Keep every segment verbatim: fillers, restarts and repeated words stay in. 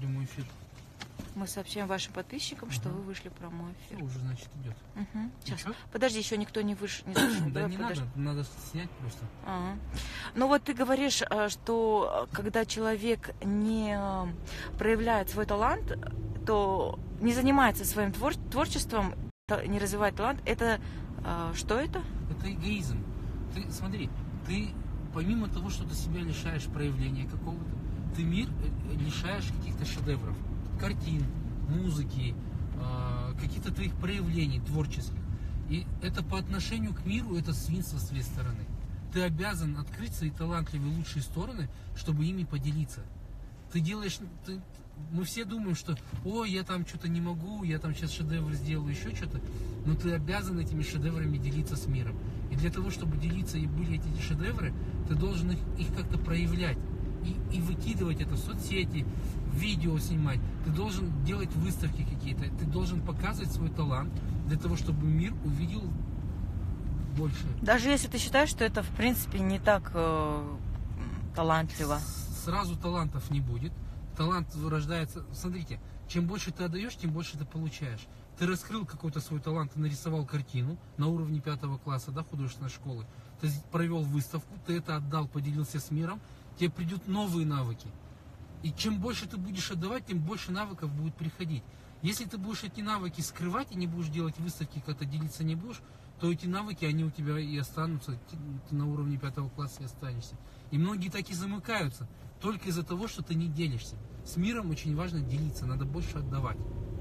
прямой эфир. Мы сообщаем вашим подписчикам, Ага. что вы вышли в прямой эфир. Все, уже, значит, идет. Угу. Сейчас. Ничего? Подожди, еще никто не вышел. Не слышал. Да Давай, не подожди. надо, надо снять просто. Ага. Ну вот ты говоришь, э, что э, когда человек не э, проявляет свой талант, то не занимается своим твор- творчеством, та- не развивает талант, это э, что это? Это эгоизм. Ты смотри, ты помимо того, что ты себя лишаешь проявления какого-то, ты мир э, лишаешь каких-то шедевров, картин, музыки, э, каких-то твоих проявлений творческих. И это по отношению к миру, это свинство с твоей стороны. Ты обязан открыть свои талантливые лучшие стороны, чтобы ими поделиться. Ты делаешь, ты, мы все думаем, что, о, я там что-то не могу, я там сейчас шедевр сделаю, еще что-то, но ты обязан этими шедеврами делиться с миром. И для того, чтобы делиться и были эти шедевры, ты должен их, их как-то проявлять и, и выкидывать это в соцсети, видео снимать. Ты должен делать выставки какие-то, ты должен показывать свой талант для того, чтобы мир увидел больше. Даже если ты считаешь, что это в принципе не так э, талантливо. Сразу талантов не будет. Талант рождается... Смотрите, чем больше ты отдаешь, тем больше ты получаешь. Ты раскрыл какой-то свой талант, ты нарисовал картину на уровне пятого класса, да, художественной школы. Ты провел выставку, ты это отдал, поделился с миром, тебе придут новые навыки. И чем больше ты будешь отдавать, тем больше навыков будет приходить. Если ты будешь эти навыки скрывать и не будешь делать выставки, когда делиться не будешь, то эти навыки, они у тебя и останутся, ты на уровне пятого класса и останешься. И многие так и замыкаются, только из-за того, что ты не делишься. С миром очень важно делиться, надо больше отдавать.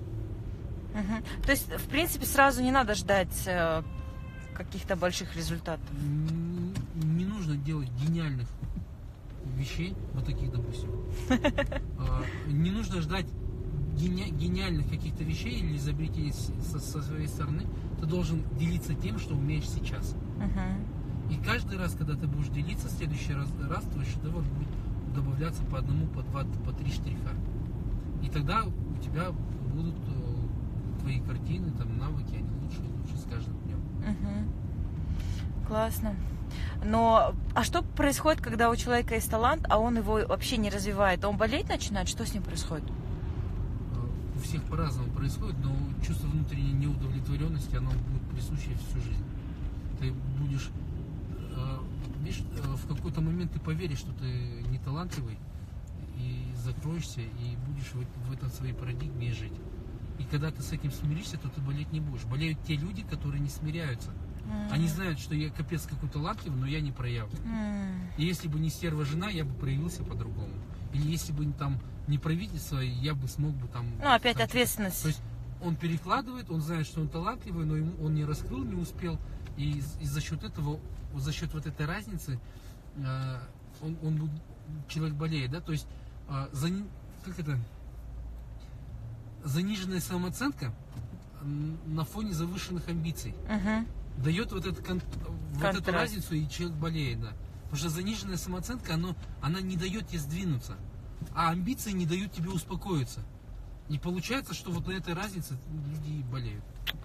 Угу. То есть, в принципе, сразу не надо ждать э, каких-то больших результатов. Не, не нужно делать гениальных вещей, вот таких, допустим. Не нужно ждать гениальных каких-то вещей или изобретений со своей стороны. Ты должен делиться тем, что умеешь сейчас. Угу. И каждый раз, когда ты будешь делиться, в следующий раз, раз твой шедевр будет добавляться по одному, по два, по три штриха. И тогда у тебя будут э, твои картины, там, навыки, они лучше и лучше с каждым днем. Угу. Классно. Но, а что происходит, когда у человека есть талант, а он его вообще не развивает? Он болеть начинает? Что с ним происходит? У всех по-разному происходит, но чувство внутренней неудовлетворенности, оно будет присуще всю жизнь. Ты будешь, э, видишь, э, в какой-то момент ты поверишь, что ты не талантливый, и закроешься, и будешь в, в этом своей парадигме жить. И когда ты с этим смиришься, то ты болеть не будешь. Болеют те люди, которые не смиряются. Mm. Они знают, что я капец какой талантливый, но я не проявлю. Mm. И если бы не стерва жена, я бы проявился по-другому. Или если бы там не правительство, я бы смог бы там... Ну, опять там, ответственность. То есть он перекладывает, он знает, что он талантливый, но ему, он не раскрыл, не успел. И, и за счет этого, за счет вот этой разницы, э, он, он, человек болеет, да? То есть, э, за, как это... заниженная самооценка на фоне завышенных амбиций. Uh-huh. Дает вот, этот, вот эту разницу, и человек болеет, да. Потому что заниженная самооценка, оно, она не дает тебе сдвинуться, а амбиции не дают тебе успокоиться. И получается, что вот на этой разнице люди и болеют.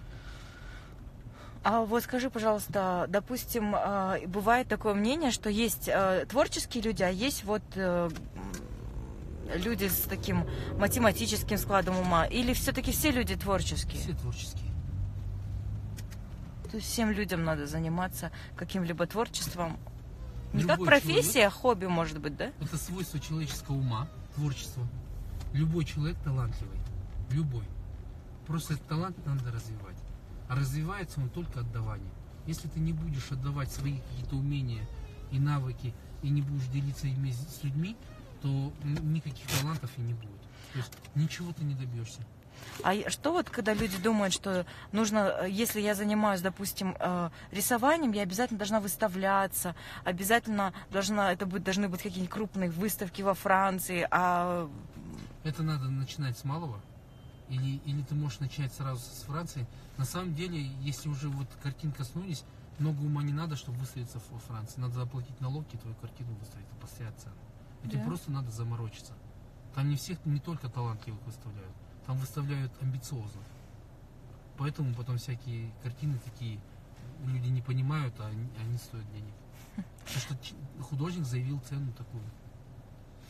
А вот скажи, пожалуйста, допустим, бывает такое мнение, что есть творческие люди, а есть вот люди с таким математическим складом ума? Или все-таки все люди творческие? Все творческие. То есть всем людям надо заниматься каким-либо творчеством. Не Любой как профессия, человек, а хобби, может быть, да? Это свойство человеческого ума, творчество. Любой человек талантливый. Любой. Просто этот талант надо развивать. А развивается он только отдаванием. Если ты не будешь отдавать свои какие-то умения и навыки, и не будешь делиться ими с людьми, то никаких талантов и не будет. То есть ничего ты не добьешься. А что вот, когда люди думают, что нужно, если я занимаюсь, допустим, рисованием, я обязательно должна выставляться, обязательно должна, это будет, должны быть какие-нибудь крупные выставки во Франции, а... Это надо начинать с малого, или, или ты можешь начать сразу с Франции. На самом деле, если уже вот картин коснулись, много ума не надо, чтобы выставиться во Франции. Надо заплатить налоги, твою картину выставить, это постоянно цену. Этим да. Просто надо заморочиться. Там не всех, не только талантливых выставляют. Там выставляют амбициозно. Поэтому потом всякие картины такие люди не понимают, а они, они стоят денег. Потому что художник заявил цену такую.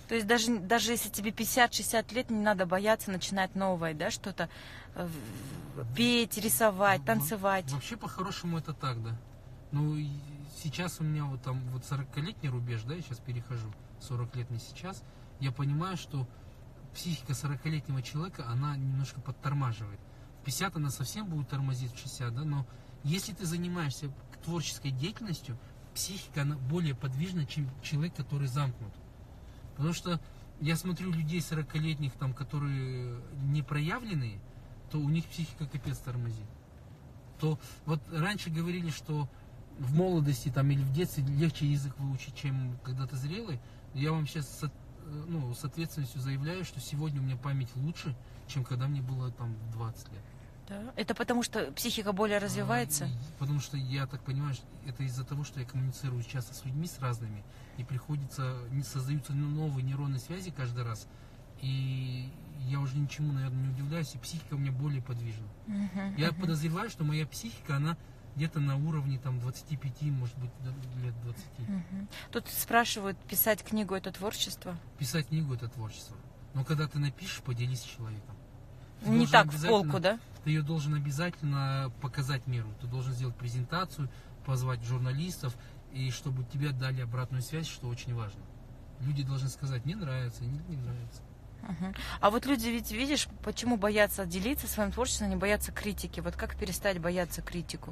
То есть даже, даже если тебе пятьдесят-шестьдесят лет, не надо бояться начинать новое, да, что-то э, петь, рисовать, танцевать. Вообще, по-хорошему, это так, да. Ну, сейчас у меня вот там вот сорокалетний рубеж, да, я сейчас перехожу, сорок лет мне сейчас, я понимаю, что психика сорокалетнего человека, она немножко подтормаживает. В пятьдесят она совсем будет тормозить, в шестьдесят, да, но если ты занимаешься творческой деятельностью, психика, она более подвижна, чем человек, который замкнут. Потому что я смотрю людей сорокалетних, там, которые не проявленные, то у них психика капец тормозит. То вот раньше говорили, что в молодости там, или в детстве легче язык выучить, чем когда ты зрелый. Я вам сейчас с, ну, с ответственностью заявляю, что сегодня у меня память лучше, чем когда мне было там двадцать лет. Да? Это потому, что психика более развивается? А, потому что, я так понимаю, это из-за того, что я коммуницирую часто с людьми, с разными, и приходится, создаются новые нейронные связи каждый раз, и я уже ничему, наверное, не удивляюсь, и психика у меня более подвижна. Uh-huh, я uh-huh. подозреваю, что моя психика, она где-то на уровне там двадцати пяти, может быть, лет двадцати. Uh-huh. Тут спрашивают, писать книгу — это творчество? Писать книгу — это творчество. Но когда ты напишешь, поделись с человеком. Ты не так в полку, да? Ты ее должен обязательно показать миру. Ты должен сделать презентацию, позвать журналистов, и чтобы тебе дали обратную связь, что очень важно. Люди должны сказать, мне нравится, не, не нравится. Uh-huh. А вот люди, ведь видишь, почему боятся делиться своим творчеством, не боятся критики? Вот как перестать бояться критику?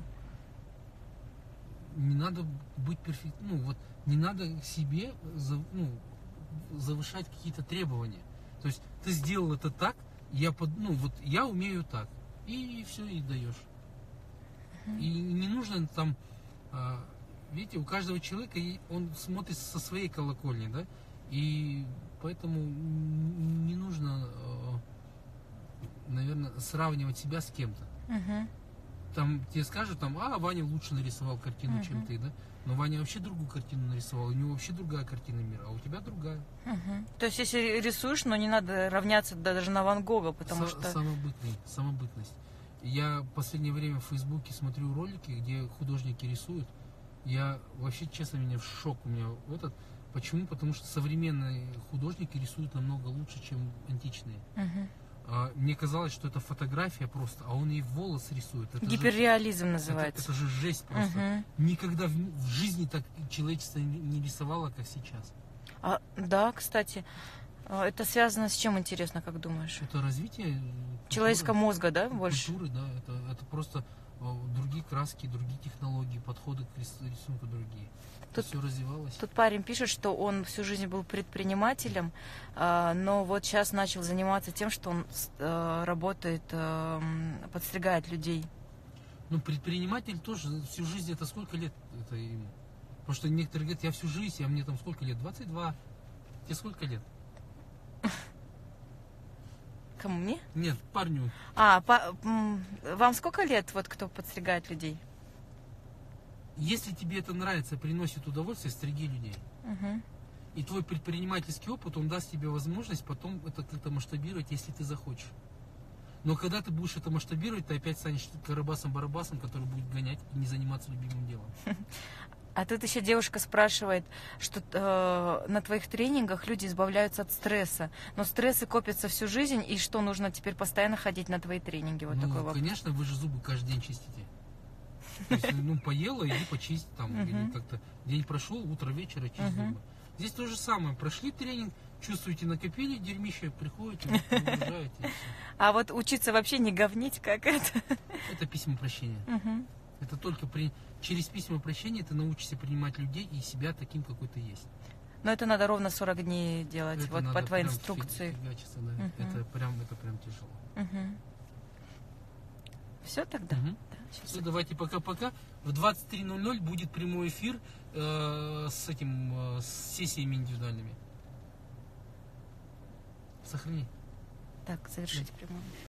Не надо быть перфектным, ну вот не надо себе ну, завышать какие-то требования. То есть ты сделал это так, я под, ну вот я умею так, и все, и даешь. Uh-huh. И не нужно там, видите, у каждого человека он смотрит со своей колокольни, да, и поэтому не нужно, наверное, сравнивать себя с кем-то. Uh-huh. Там тебе скажут, там, а, Ваня лучше нарисовал картину, uh-huh. чем ты, да? Но Ваня вообще другую картину нарисовал, у него вообще другая картина мира, а у тебя другая. Uh-huh. То есть, если рисуешь, но не надо равняться даже на Ван Гога, потому С- что... Самобытный, самобытность. Я в последнее время в Фейсбуке смотрю ролики, где художники рисуют. Я вообще, честно, меня в шок у меня этот. Почему? Потому что современные художники рисуют намного лучше, чем античные. Uh-huh. А, мне казалось, что это фотография просто, а он ей волос рисует. Это гиперреализм же, называется. Это, это же жесть просто. Uh-huh. Никогда в, в жизни так человечество не рисовало, как сейчас. А, да, кстати, это связано с чем, интересно, как думаешь? Это развитие человеческого культуры, мозга, да, больше? Культуры, да. Это, это просто другие краски, другие технологии, подходы к рисунку другие. Тут, все развивалось. Тут парень пишет, что он всю жизнь был предпринимателем, но вот сейчас начал заниматься тем, что он работает, подстригает людей. Ну, предприниматель тоже всю жизнь, это сколько лет это ему? Потому что некоторые говорят, я всю жизнь, а мне там сколько лет? двадцать два. Тебе сколько лет? Кому, мне? Нет, парню. А, по, вам сколько лет, вот кто подстригает людей? Если тебе это нравится, приносит удовольствие, стриги людей. Угу. И твой предпринимательский опыт, он даст тебе возможность потом это как-то масштабировать, если ты захочешь. Но когда ты будешь это масштабировать, ты опять станешь Карабасом-Барабасом, который будет гонять и не заниматься любимым делом. А тут еще девушка спрашивает, что э, на твоих тренингах люди избавляются от стресса. Но стрессы копятся всю жизнь, и что, нужно теперь постоянно ходить на твои тренинги? Вот ну, такой вопрос. Конечно, вы же зубы каждый день чистите. То есть, ну, поела, иди почисть там, uh-huh. или как-то день прошел, утро, вечер, чисть uh-huh. зубы. Здесь то же самое. Прошли тренинг, чувствуете, накопили дерьмище, приходите, уезжаете. А вот учиться вообще не говнить, как это? Это письмо прощения. Uh-huh. Это только при... через письмо прощения ты научишься принимать людей и себя таким, какой ты есть. Но это надо ровно сорок дней делать, это вот по твоей инструкции. Фигачиться, да. uh-huh. это, прям, это прям тяжело. Uh-huh. Все тогда? Uh-huh. Все, давайте пока-пока. В двадцать три ноль ноль будет прямой эфир э, с этим, э, с сессиями индивидуальными. Сохрани. Так, завершить прямой эфир.